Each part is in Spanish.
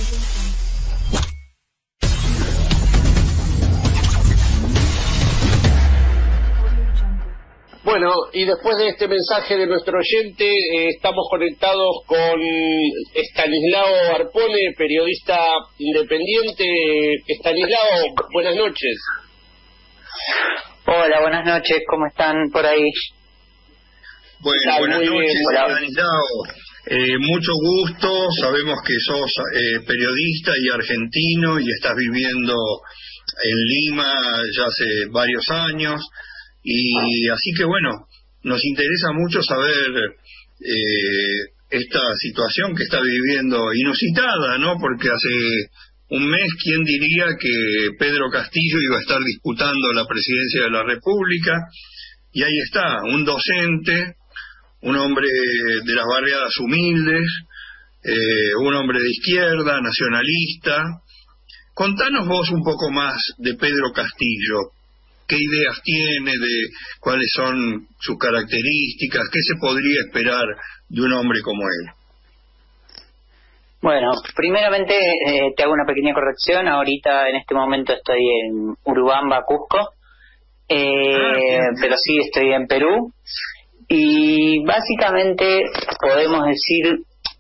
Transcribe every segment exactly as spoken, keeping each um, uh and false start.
Bueno, y después de este mensaje de nuestro oyente, eh, estamos conectados con Estanislao Arpone, periodista independiente. Estanislao, buenas noches. Hola, buenas noches, ¿cómo están por ahí? Bueno, buenas noches, Estanislao. Eh, mucho gusto, sabemos que sos eh, periodista y argentino y estás viviendo en Lima ya hace varios años. Y así que bueno, nos interesa mucho saber eh, esta situación que está viviendo, inusitada, ¿no? Porque hace un mes, ¿quién diría que Pedro Castillo iba a estar disputando la presidencia de la República? Y ahí está, un docente, un hombre de las barriadas humildes, eh, un hombre de izquierda, nacionalista. Contanos vos un poco más de Pedro Castillo. ¿Qué ideas tiene, de cuáles son sus características? ¿Qué se podría esperar de un hombre como él? Bueno, primeramente eh, te hago una pequeña corrección. Ahorita en este momento estoy en Urubamba, Cusco, eh, ah, pero sí estoy en Perú. Y básicamente podemos decir,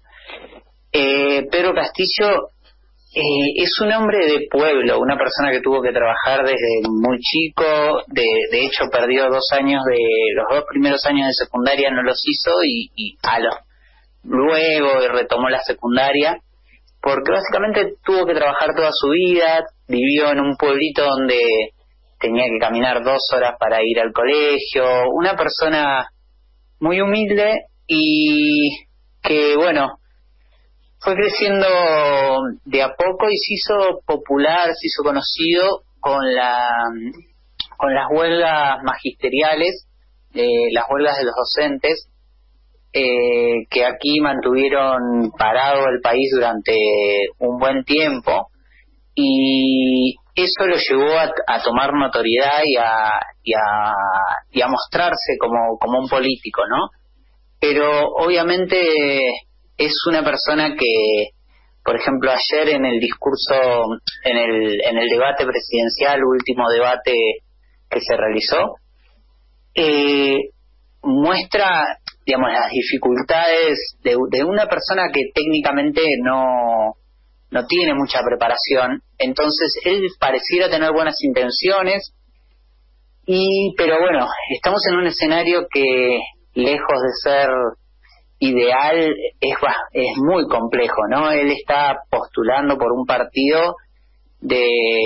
eh, Pedro Castillo Eh, es un hombre de pueblo, una persona que tuvo que trabajar desde muy chico, de, de hecho perdió dos años de, los dos primeros años de secundaria no los hizo y, y a los, luego retomó la secundaria, porque básicamente tuvo que trabajar toda su vida, vivió en un pueblito donde tenía que caminar dos horas para ir al colegio, una persona muy humilde y que bueno, fue creciendo de a poco y se hizo popular, se hizo conocido con la con las huelgas magisteriales, eh, las huelgas de los docentes, eh, que aquí mantuvieron parado el país durante un buen tiempo, y eso lo llevó a, a tomar notoriedad y a, y a, y a mostrarse como, como un político, ¿no? Pero obviamente es una persona que, por ejemplo, ayer en el discurso, en el en el debate presidencial, último debate que se realizó, eh, muestra, digamos, las dificultades de, de una persona que técnicamente no no tiene mucha preparación. Entonces él pareciera tener buenas intenciones, y pero bueno, estamos en un escenario que, lejos de ser ideal, es es muy complejo, ¿no? Él está postulando por un partido de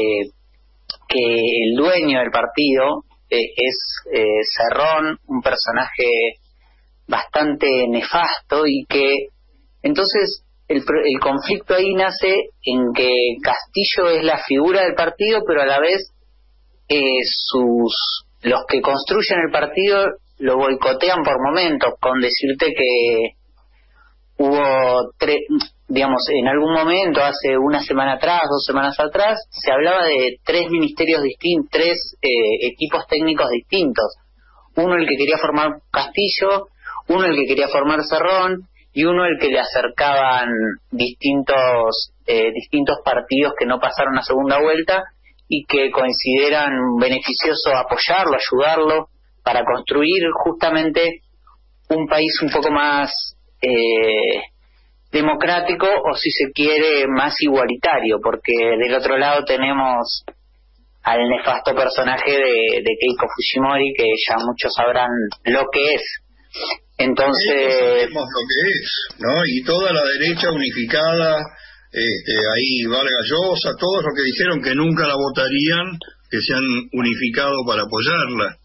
que el dueño del partido eh, es eh, Cerrón, un personaje bastante nefasto, y que entonces el, el conflicto ahí nace en que Castillo es la figura del partido, pero a la vez eh, sus los que construyen el partido lo boicotean por momentos, con decirte que hubo tres, digamos, en algún momento, hace una semana atrás, dos semanas atrás, se hablaba de tres ministerios distintos, tres eh, equipos técnicos distintos. Uno el que quería formar Castillo, uno el que quería formar Cerrón, y uno el que le acercaban distintos eh, distintos partidos que no pasaron a segunda vuelta y que consideran beneficioso apoyarlo, ayudarlo, para construir justamente un país un poco más eh, democrático, o si se quiere más igualitario, porque del otro lado tenemos al nefasto personaje de, de Keiko Fujimori, que ya muchos sabrán lo que es. Entonces, sabemos lo que es, ¿no? Y toda la derecha unificada, este, ahí Vargas Llosa, todos los que dijeron que nunca la votarían, que se han unificado para apoyarla.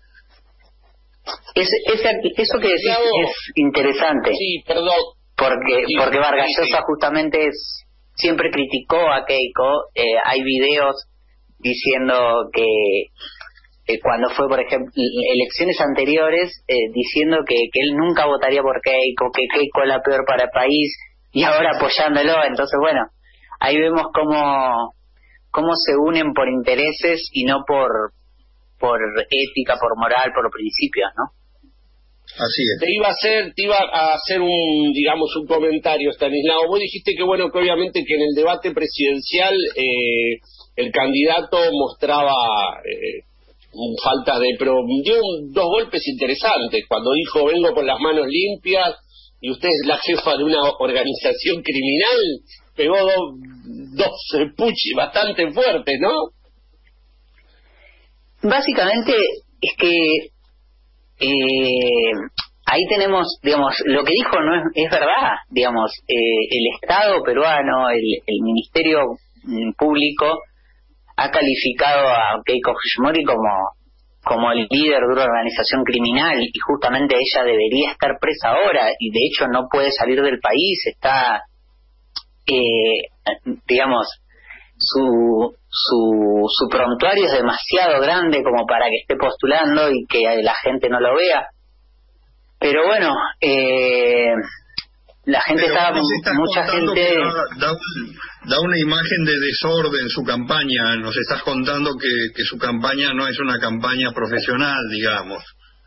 Es, ese, eso que decís es interesante. Sí, perdón. Porque, sí, porque Vargas Llosa sí, sí. justamente es, siempre criticó a Keiko. Eh, hay videos diciendo que eh, cuando fue, por ejemplo, elecciones anteriores, eh, diciendo que, que él nunca votaría por Keiko, que Keiko es la peor para el país, y ahora apoyándolo. Entonces, bueno, ahí vemos cómo, cómo se unen por intereses y no por por ética, por moral, por principios, ¿no? Así es. Te iba a hacer, te iba a hacer un, digamos, un comentario, Stanislao. Vos dijiste que bueno, que obviamente que en el debate presidencial eh, el candidato mostraba eh, faltas de, pero dio un, dos golpes interesantes cuando dijo vengo con las manos limpias y usted es la jefa de una organización criminal, pegó do, dos eh, puchi bastante fuertes, ¿no? Básicamente es que eh, ahí tenemos, digamos, lo que dijo no es, es verdad, digamos, eh, el Estado peruano, el, el Ministerio Público ha calificado a Keiko Fujimori como, como el líder de una organización criminal y justamente ella debería estar presa ahora y de hecho no puede salir del país, está, eh, digamos, su, su, su prontuario es demasiado grande como para que esté postulando y que la gente no lo vea. Pero bueno, eh, la gente Pero está, mucha gente... Da, da, un, da una imagen de desorden su campaña, nos estás contando que, que su campaña no es una campaña profesional, digamos.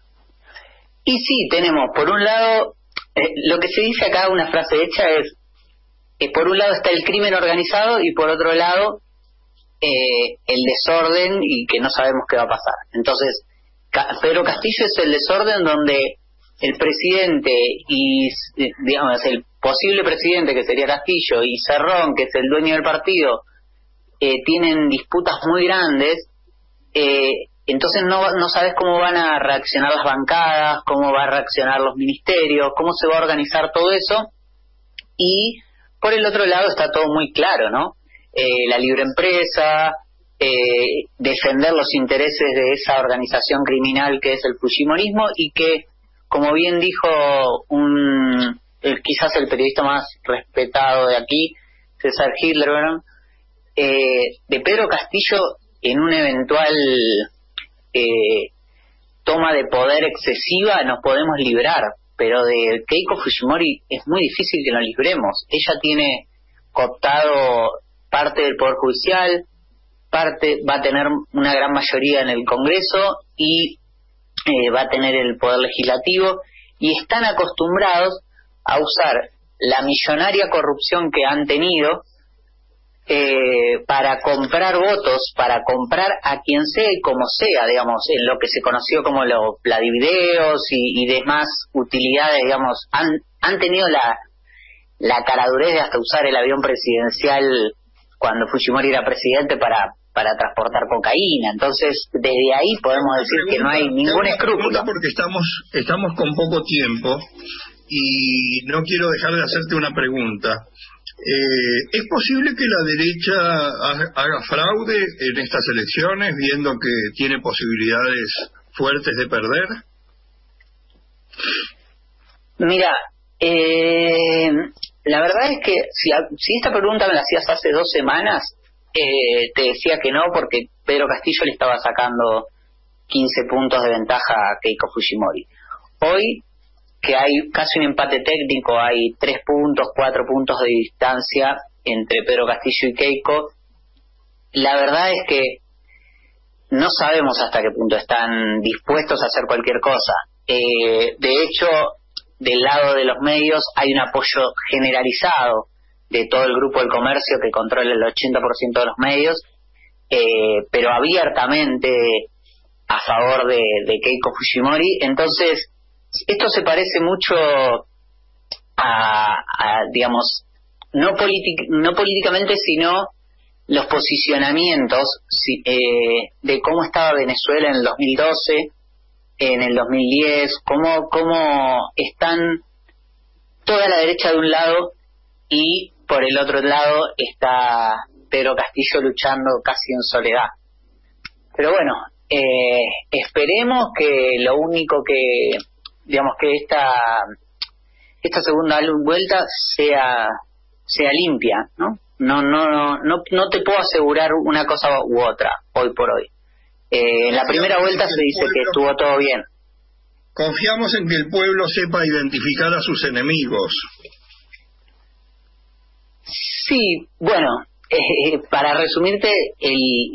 Y sí, tenemos, por un lado, eh, lo que se dice acá, una frase hecha es, eh, por un lado está el crimen organizado y por otro lado eh, el desorden y que no sabemos qué va a pasar. Entonces, Ca- Pedro Castillo es el desorden donde el presidente y, digamos, el posible presidente, que sería Castillo, y Cerrón, que es el dueño del partido, eh, tienen disputas muy grandes, eh, entonces no, no sabes cómo van a reaccionar las bancadas, cómo va a reaccionar los ministerios, cómo se va a organizar todo eso, y por el otro lado está todo muy claro, ¿no? Eh, la libre empresa, eh, defender los intereses de esa organización criminal que es el fujimorismo y que, como bien dijo un el, quizás el periodista más respetado de aquí, César Hildebrand, eh, de Pedro Castillo en una eventual eh, toma de poder excesiva nos podemos librar, pero de Keiko Fujimori es muy difícil que nos libremos. Ella tiene cooptado parte del Poder Judicial, parte va a tener una gran mayoría en el Congreso y Eh, va a tener el poder legislativo y están acostumbrados a usar la millonaria corrupción que han tenido eh, para comprar votos, para comprar a quien sea y como sea, digamos, en lo que se conoció como los pladivideos y, y demás utilidades, digamos, han, han tenido la, la caradurez de hasta usar el avión presidencial cuando Fujimori era presidente para para transportar cocaína. Entonces, desde ahí podemos decir pregunta, que no hay ningún escrúpulo. Porque estamos estamos con poco tiempo y no quiero dejar de hacerte una pregunta. Eh, ¿Es posible que la derecha haga fraude en estas elecciones, viendo que tiene posibilidades fuertes de perder? Mira, eh, la verdad es que si, si esta pregunta me la hacías hace dos semanas, Eh, te decía que no, porque Pedro Castillo le estaba sacando quince puntos de ventaja a Keiko Fujimori. Hoy, que hay casi un empate técnico, hay tres puntos, cuatro puntos de distancia entre Pedro Castillo y Keiko, la verdad es que no sabemos hasta qué punto están dispuestos a hacer cualquier cosa. Eh, de hecho, del lado de los medios hay un apoyo generalizado de todo el grupo del comercio que controla el ochenta por ciento de los medios, eh, pero abiertamente a favor de, de Keiko Fujimori. Entonces, esto se parece mucho a, a digamos, no, politi- no políticamente, sino los posicionamientos si, eh, de cómo estaba Venezuela en el dos mil doce, en el dos mil diez, cómo, cómo están toda la derecha de un lado y por el otro lado está Pedro Castillo luchando casi en soledad. Pero bueno, eh, esperemos que lo único que, digamos, que esta esta segunda vuelta sea sea limpia, ¿no? No no no no, no te puedo asegurar una cosa u otra hoy por hoy. Eh, en la primera vuelta se dice que estuvo todo bien. Confiamos en que el pueblo sepa identificar a sus enemigos. Sí, bueno, eh, para resumirte, el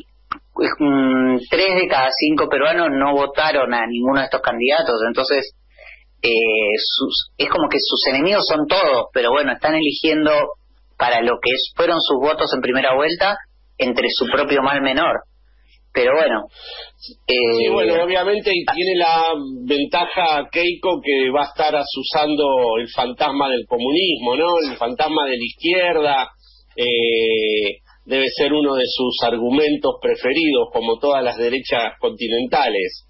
um, tres de cada cinco peruanos no votaron a ninguno de estos candidatos, entonces eh, sus, es como que sus enemigos son todos, pero bueno, están eligiendo para lo que es, fueron sus votos en primera vuelta entre su propio mal menor. Pero bueno. Eh, sí, bueno, obviamente y tiene la ventaja Keiko que va a estar asusando el fantasma del comunismo, ¿no? El fantasma de la izquierda. Eh, debe ser uno de sus argumentos preferidos, como todas las derechas continentales.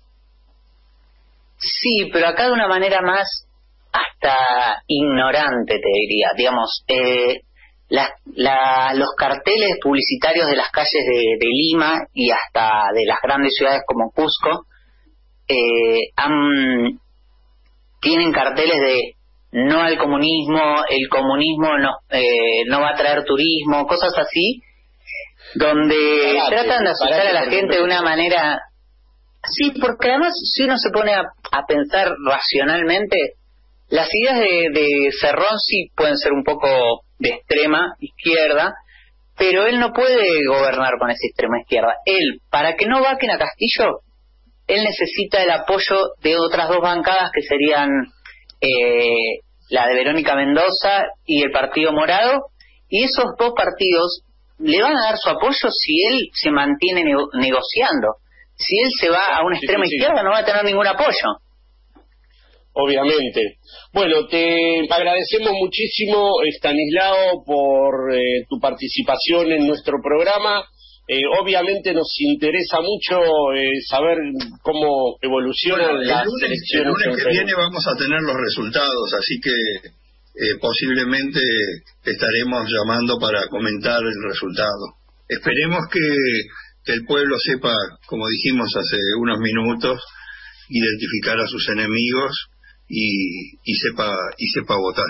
Sí, pero acá de una manera más hasta ignorante, te diría. Digamos, eh, La, la, los carteles publicitarios de las calles de, de Lima y hasta de las grandes ciudades como Cusco eh, han, tienen carteles de no al comunismo, el comunismo no, eh, no va a traer turismo, cosas así, donde parate, tratan de asustar parate, a la gente de una manera... Sí, porque además si uno se pone a, a pensar racionalmente, las ideas de, de Cerrón sí pueden ser un poco de extrema izquierda, pero él no puede gobernar con esa extrema izquierda. Él, para que no vaquen a Castillo, él necesita el apoyo de otras dos bancadas que serían eh, la de Verónica Mendoza y el Partido Morado, y esos dos partidos le van a dar su apoyo si él se mantiene nego- negociando. Si él se va a una extrema sí, sí, sí. izquierda no va a tener ningún apoyo. Obviamente. Bueno, te agradecemos muchísimo, Estanislao, por eh, tu participación en nuestro programa. Eh, obviamente nos interesa mucho eh, saber cómo evolucionan bueno, las lunes, elecciones. El lunes que viene vamos a tener los resultados, así que eh, posiblemente estaremos llamando para comentar el resultado. Esperemos que, que el pueblo sepa, como dijimos hace unos minutos, identificar a sus enemigos y, y sepa y sepa votar.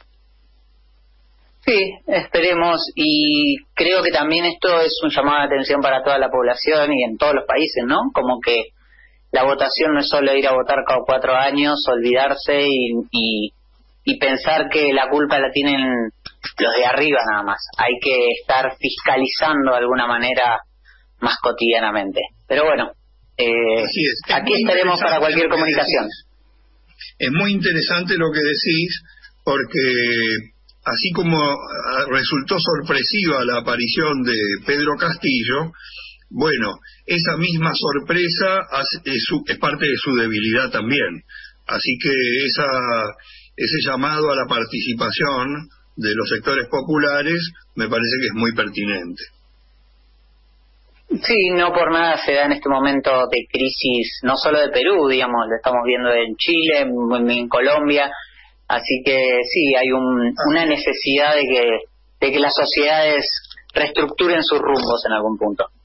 Sí, esperemos, y creo que también esto es un llamado de atención para toda la población y en todos los países, ¿no? Como que la votación no es solo ir a votar cada cuatro años, olvidarse y, y, y pensar que la culpa la tienen los de arriba nada más. Hay que estar fiscalizando de alguna manera más cotidianamente. Pero bueno, eh, es. Es aquí estaremos para cualquier comunicación. Es muy interesante lo que decís, porque así como resultó sorpresiva la aparición de Pedro Castillo, bueno, esa misma sorpresa es, su, es parte de su debilidad también. Así que esa, ese llamado a la participación de los sectores populares me parece que es muy pertinente. Sí, no por nada se da en este momento de crisis, no solo de Perú, digamos, lo estamos viendo en Chile, en, en Colombia, así que sí, hay un, una necesidad de que, de que las sociedades reestructuren sus rumbos en algún punto.